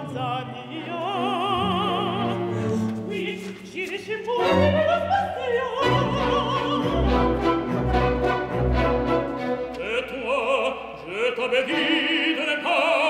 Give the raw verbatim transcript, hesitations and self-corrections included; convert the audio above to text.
Tanzania. Oui, j'irai chez vous, mais le Bastia. Et toi, je t'avais dit de ne pas